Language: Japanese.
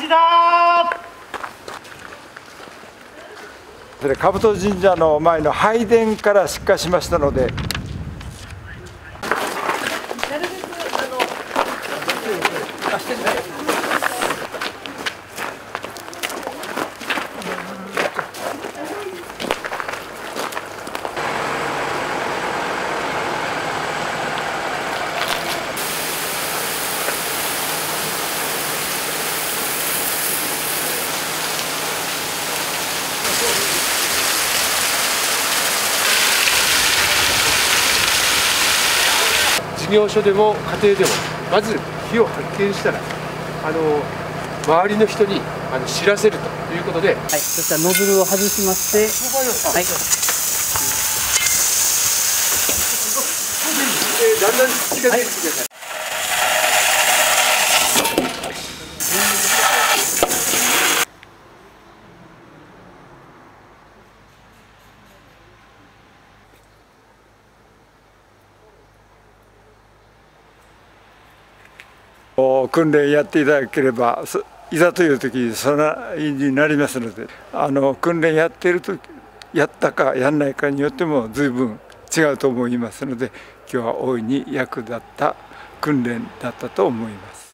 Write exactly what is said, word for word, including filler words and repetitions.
じだそれ兜神社の前の拝殿から出火しましたので、 事業所でも家庭でもまず火を発見したらあの周りの人にあの知らせるということで、はい、 そしたらノズルを外しまして、はい、 えー、だんだん近づいてきてください。 訓練やっていただければいざという時に備えになりますので、あの訓練やっている時やったかやんないかによっても随分違うと思いますので、今日は大いに役立った訓練だったと思います。